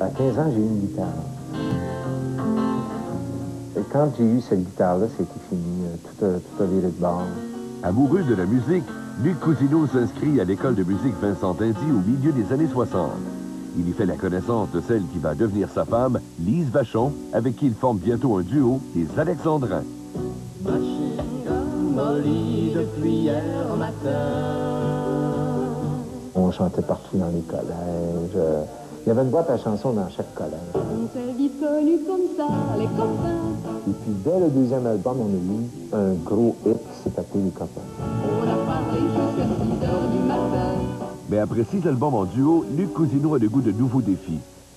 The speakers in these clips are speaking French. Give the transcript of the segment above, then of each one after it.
À 15 ans, j'ai eu une guitare. Et quand j'ai eu cette guitare-là, c'était fini. Tout a viré de bord. Amoureux de la musique, Luc Cousineau s'inscrit à l'école de musique Vincent Tindy au milieu des années 60. Il y fait la connaissance de celle qui va devenir sa femme, Lise Vachon, avec qui il forme bientôt un duo, les Alexandrins. Depuis hier matin. On chantait partout dans les collèges. Il y avait une boîte à chansons dans chaque collège. On s'est vite connus comme ça, les copains. Et puis, dès le deuxième album, on a eu un gros hit qui s'est appelé Les Copains. On a parlé jusqu'à 6 heures du matin. Mais après 6 albums en duo, Luc Cousineau a le goût de nouveaux défis.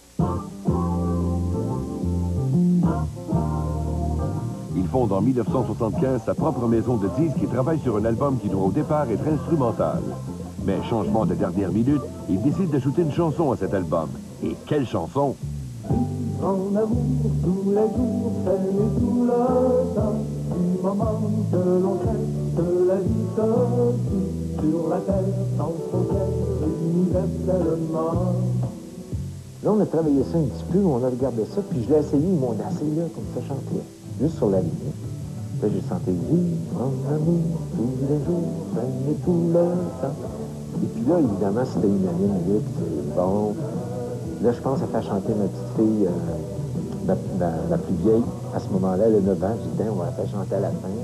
Il fonde en 1975 sa propre maison de disques et travaille sur un album qui doit au départ être instrumental. Mais changement de dernière minute, il décide d'ajouter une chanson à cet album. Et quelle chanson! En amour, tous les jours, c'est tout le temps, du moment que l'on sait que la vie se vit sur la terre, sans frontières, universellement. Là, on a travaillé ça un petit peu, on a regardé ça, puis je l'ai essayé, ils m'ont assez là, comme ça, chanter. Juste sur la ligne. Là, j'ai chanté « Oui, en amour, tous les jours, c'est tout le temps ». Et puis là, évidemment, c'était unanime, c'est bon. Là, je pense à faire chanter ma petite fille, la plus vieille. À ce moment-là, elle a 9 ans. Je dis, on va la faire chanter à la fin.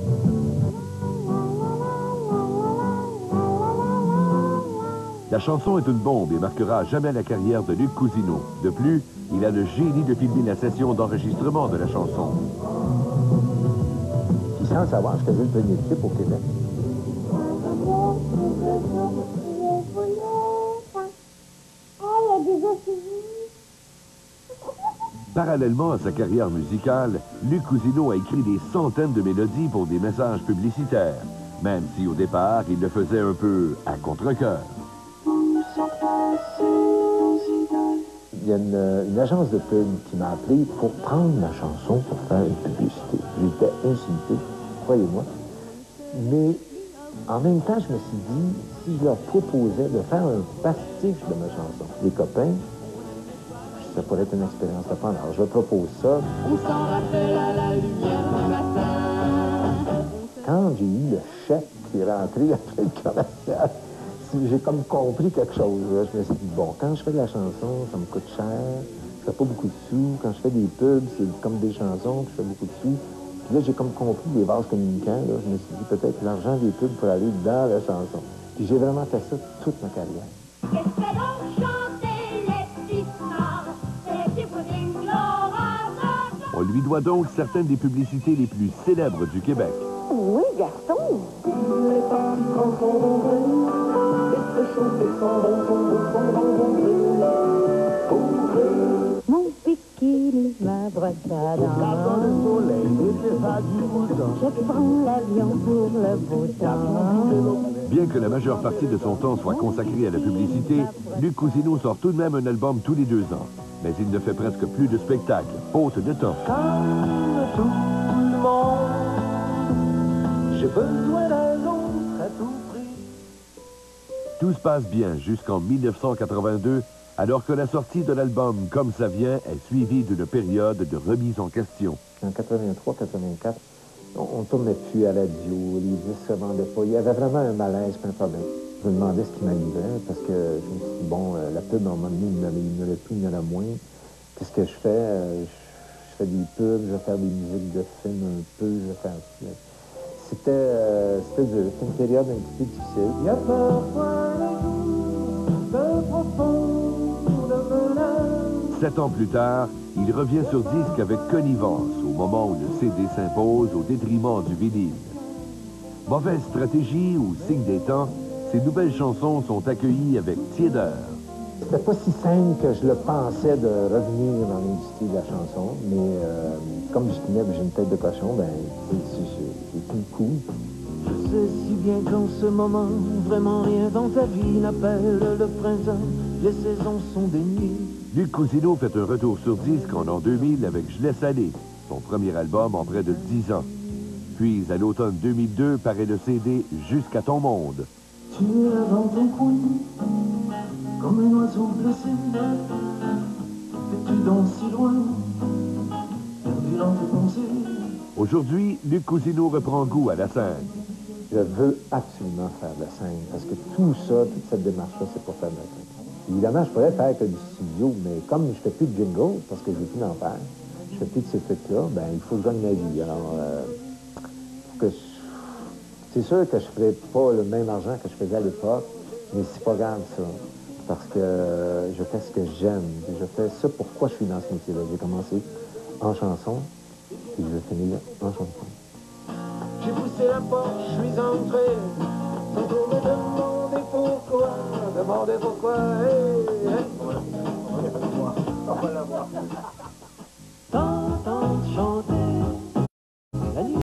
La chanson est une bombe et marquera à jamais la carrière de Luc Cousineau. De plus, il a le génie de filmer la session d'enregistrement de la chanson. Puis sans le savoir, je faisais le premier clip au Québec. Parallèlement à sa carrière musicale, Luc Cousineau a écrit des centaines de mélodies pour des messages publicitaires, même si au départ, il le faisait un peu à contre-cœur. Il y a une agence de pub qui m'a appelé pour prendre ma chanson pour faire une publicité. J'étais insulté, croyez-moi. Mais en même temps, je me suis dit, si je leur proposais de faire un pastiche de ma chanson, Les Copains, ça pourrait être une expérience de prendre. Alors, je propose ça. On s'en rappelle à la lumière du matin. Quand j'ai eu le chèque qui est rentré après le commercial, j'ai comme compris quelque chose. Là. Je me suis dit, bon, quand je fais de la chanson, ça me coûte cher, je fais pas beaucoup de sous. Quand je fais des pubs, c'est comme des chansons, puis je fais beaucoup de sous. Puis là, j'ai comme compris les vases communicants. Là. Je me suis dit, peut-être l'argent des pubs pour aller dans la chanson. Puis j'ai vraiment fait ça toute ma carrière. Qu'est-ce que l'on chantait les petits stars, les petits puddings, Laura. On lui doit donc certaines des publicités les plus célèbres du Québec. Oui, Gaston. Mon bikini, ma brosse à dents. Je prends l'avion pour le beau temps. Bien que la majeure partie de son temps soit consacrée à la publicité, Luc Cousineau sort tout de même un album tous les 2 ans. Mais il ne fait presque plus de spectacles, faute de temps. Comme tout le monde, j'ai besoin d'un autre à tout prix. Tout se passe bien jusqu'en 1982, alors que la sortie de l'album Comme ça vient est suivie d'une période de remise en question. En 83-84, on ne tournait plus à la radio, les disques ne se vendaient pas. Il y avait vraiment un malaise, un problème. Je me demandais ce qui m'arrivait, parce que je me suis dit, bon, la pub, à un moment donné, il n'y en a plus, il y en a moins. Qu'est-ce que je fais? Je fais des pubs, je vais faire des musiques de film un peu, je vais faire... C'était dur, c'était une période un petit peu difficile. Il y a parfois de profondes menaces. 7 ans plus tard, il revient sur disque avec Connivence, au moment où le CD s'impose au détriment du vinyle. Mauvaise stratégie ou signe des temps, ces nouvelles chansons sont accueillies avec tiédeur. C'était pas si simple que je le pensais de revenir dans l'industrie de la chanson, mais comme je tenais, j'ai une tête de cochon, ben c'est tout cool. Je sais si bien qu'en ce moment, vraiment rien dans ta vie n'appelle le printemps. Les saisons sont des nuits. Luc Cousineau fait un retour sur disque en l'an 2000 avec Je laisse aller, son premier album en près de 10 ans. Puis, à l'automne 2002, paraît le CD Jusqu'à ton monde. Tu es dans ton coin, comme un oiseau blessé. es-tu donc si loin, perdu dans tes pensées? Aujourd'hui, Luc Cousineau reprend goût à la scène. Je veux absolument faire de la scène, parce que tout ça, toute cette démarche-là, c'est pour faire de la scène. Évidemment, je pourrais faire que du studio, mais comme je fais plus de jingle, parce que je n'ai plus d'en faire, je fais plus de ces trucs-là, ben il faut que je gagne ma vie. Alors, c'est sûr que je ne ferai pas le même argent que je faisais à l'époque, mais c'est pas grave, ça. Parce que je fais ce que j'aime. Je fais ça pourquoi je suis dans ce métier-là. J'ai commencé en chanson, et je vais finir en chanson. J'ai poussé la porte, je suis entré, sans trop me demander pourquoi, hey, hey. On va la voir.